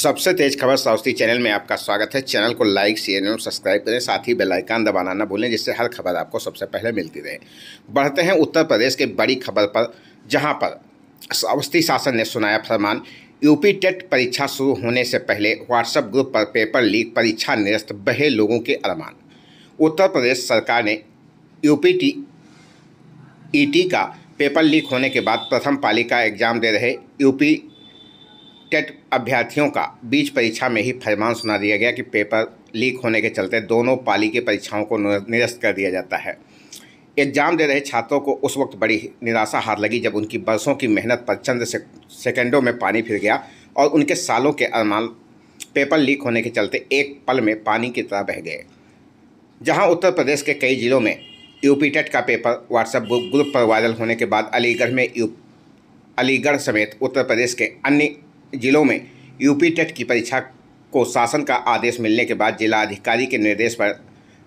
सबसे तेज खबर श्रावस्ती चैनल में आपका स्वागत है। चैनल को लाइक शेयर एवं सब्सक्राइब करें, साथ ही बेल आइकन दबाना न भूलें, जिससे हर खबर आपको सबसे पहले मिलती रहे। बढ़ते हैं उत्तर प्रदेश के बड़ी खबर पर, जहां पर श्रावस्ती शासन ने सुनाया फरमान। यूपी टेट परीक्षा शुरू होने से पहले व्हाट्सएप ग्रुप पर पेपर लीक, परीक्षा निरस्त, बहे लोगों के अरमान। उत्तर प्रदेश सरकार ने यूपी ईटी का पेपर लीक होने के बाद प्रथम पाली का एग्जाम दे रहे यूपी टेट अभ्यर्थियों का बीच परीक्षा में ही फरमान सुना दिया गया कि पेपर लीक होने के चलते दोनों पाली की परीक्षाओं को निरस्त कर दिया जाता है। एग्जाम दे रहे छात्रों को उस वक्त बड़ी निराशा हाथ लगी जब उनकी बरसों की मेहनत पर चंद सेकंडों में पानी फिर गया और उनके सालों के अरमान पेपर लीक होने के चलते एक पल में पानी की तरह बह गए। जहां उत्तर प्रदेश के कई जिलों में यूपी टेट का पेपर व्हाट्सएप ग्रुप पर वायरल होने के बाद अलीगढ़ समेत उत्तर प्रदेश के अन्य जिलों में यूपी टेट की परीक्षा को शासन का आदेश मिलने के बाद जिला अधिकारी के निर्देश पर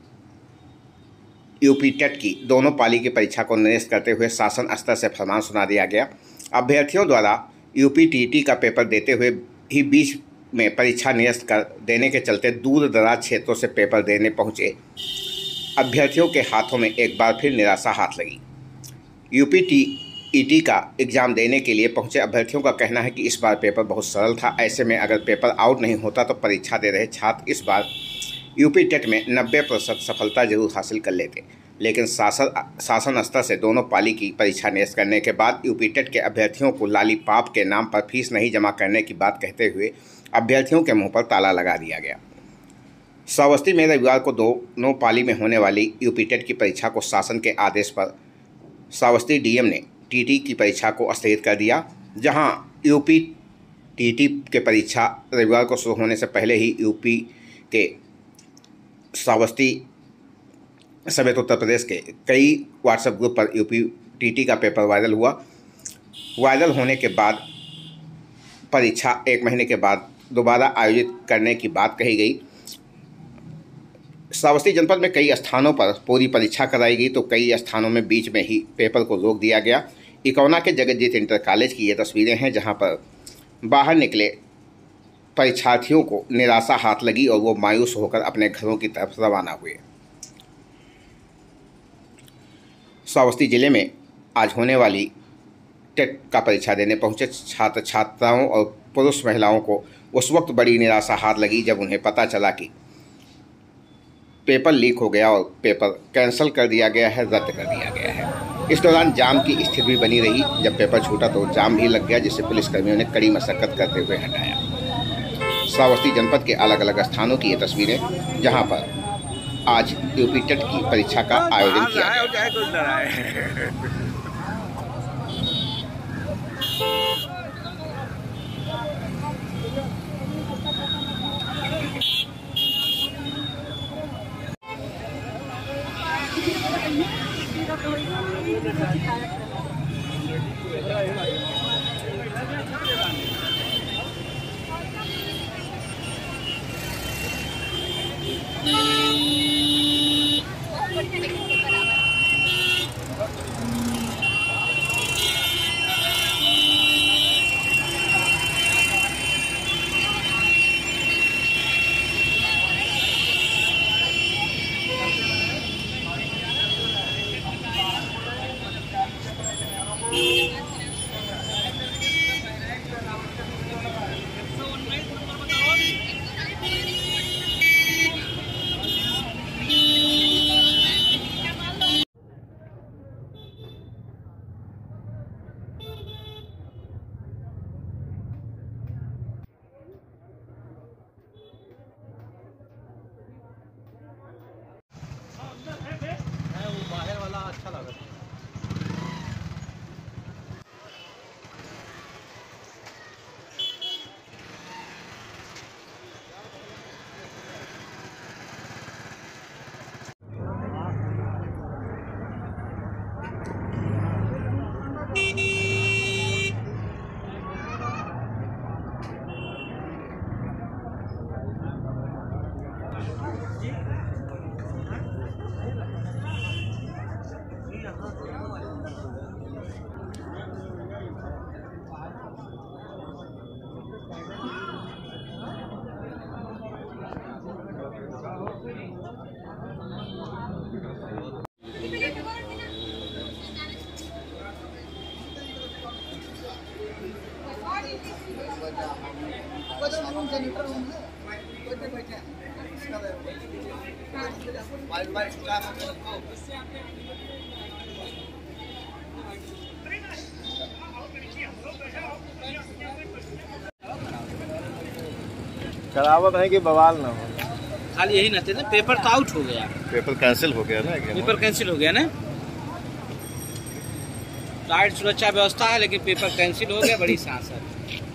यूपी टेट की दोनों पाली की परीक्षा को निरस्त करते हुए शासन स्तर से फरमान सुना दिया गया। अभ्यर्थियों द्वारा यूपी टीटी का पेपर देते हुए ही बीच में परीक्षा निरस्त कर देने के चलते दूर दराज क्षेत्रों से पेपर देने पहुंचे अभ्यर्थियों के हाथों में एक बार फिर निराशा हाथ लगी। यूपी ईटी का एग्ज़ाम देने के लिए पहुंचे अभ्यर्थियों का कहना है कि इस बार पेपर बहुत सरल था। ऐसे में अगर पेपर आउट नहीं होता तो परीक्षा दे रहे छात्र इस बार यूपी टेट में 90% सफलता जरूर हासिल कर लेते। लेकिन शासन स्तर से दोनों पाली की परीक्षा निरस्त करने के बाद यूपी टेट के अभ्यर्थियों को लॉलीपॉप के नाम पर फीस नहीं जमा करने की बात कहते हुए अभ्यर्थियों के मुँह पर ताला लगा दिया गया। श्रावस्ती में रविवार को दोनों पाली में होने वाली यूपी टेट की परीक्षा को शासन के आदेश पर श्रावस्ती डीएम ने टीटी की परीक्षा को स्थगित कर दिया। जहां यूपी टीटी के परीक्षा रविवार को शुरू होने से पहले ही यूपी के श्रावस्ती समेत उत्तर प्रदेश के कई व्हाट्सएप ग्रुप पर यूपी टीटी का पेपर वायरल हुआ। वायरल होने के बाद परीक्षा 1 महीने के बाद दोबारा आयोजित करने की बात कही गई। श्रावस्ती जनपद में कई स्थानों पर पूरी परीक्षा कराई गई तो कई स्थानों में बीच में ही पेपर को रोक दिया गया। इकौना के जगतजीत इंटर कॉलेज की ये तस्वीरें हैं, जहां पर बाहर निकले परीक्षार्थियों को निराशा हाथ लगी और वो मायूस होकर अपने घरों की तरफ रवाना हुए। श्रावस्ती जिले में आज होने वाली टेट का परीक्षा देने पहुंचे छात्र छात्राओं और पुरुष महिलाओं को उस वक्त बड़ी निराशा हाथ लगी जब उन्हें पता चला कि पेपर लीक हो गया और पेपर कैंसिल कर दिया गया है, रद्द कर दिया गया है। इस दौरान जाम की स्थिति भी बनी रही। जब पेपर छूटा तो जाम भी लग गया, जिसे पुलिसकर्मियों ने कड़ी मशक्कत करते हुए हटाया। श्रावस्ती जनपद के अलग अलग स्थानों की ये तस्वीरें, जहां पर आज यूपी टेट की परीक्षा का आयोजन किया गया। शरावत है कि बवाल ना हो, खाली यही ना थे ना, पेपर तो आउट हो गया, पेपर कैंसिल हो गया ना, पेपर कैंसिल हो गया ना। टाइट सुरक्षा व्यवस्था है लेकिन पेपर कैंसिल हो गया, बड़ी सांस है।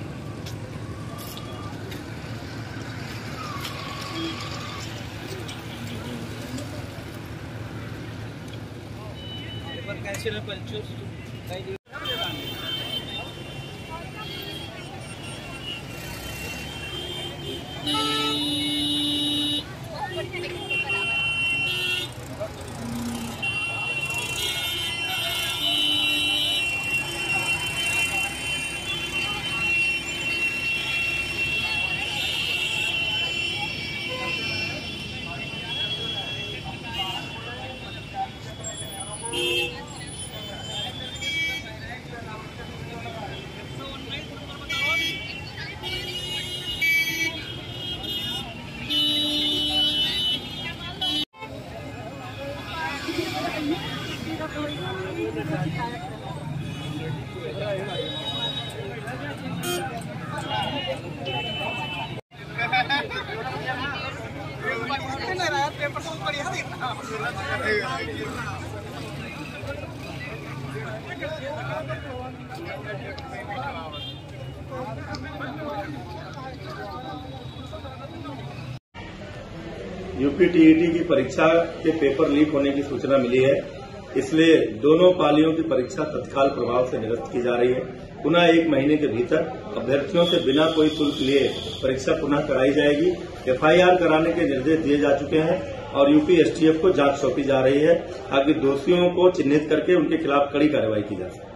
पेपर कैंसिल है। यूपी टीईटी की परीक्षा के पेपर लीक होने की सूचना मिली है, इसलिए दोनों पालियों की परीक्षा तत्काल प्रभाव से निरस्त की जा रही है। पुनः 1 महीने के भीतर अभ्यर्थियों से बिना कोई शुल्क लिए परीक्षा पुनः कराई जाएगी। एफआईआर कराने के निर्देश दिए जा चुके हैं और यूपी एसटीएफ को जांच सौंपी जा रही है ताकि दोषियों को चिन्हित करके उनके खिलाफ कड़ी कार्रवाई की जा सके।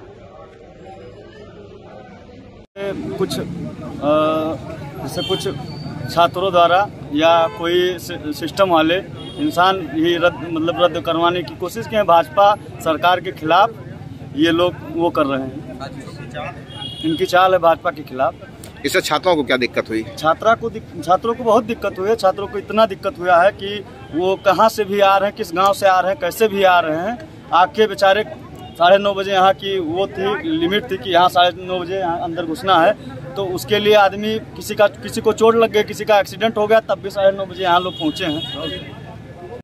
कुछ छात्रों द्वारा या कोई सिस्टम वाले इंसान ही रद्द करवाने की कोशिश की है। भाजपा सरकार के खिलाफ ये लोग वो कर रहे हैं, इनकी चाल है भाजपा के खिलाफ। इससे छात्रों को क्या दिक्कत हुई? छात्रों को बहुत दिक्कत हुई है। छात्रों को इतना दिक्कत हुआ है कि वो कहाँ से भी आ रहे हैं, किस गांव से आ रहे हैं, कैसे भी आ रहे हैं, आके बेचारे 9:30 बजे यहाँ की वो थी लिमिट थी कि यहाँ 9:30 बजे यहाँ अंदर घुसना है, तो उसके लिए आदमी किसी को चोट लग गई, किसी का एक्सीडेंट हो गया, तब भी 9:30 बजे यहाँ लोग पहुँचे हैं।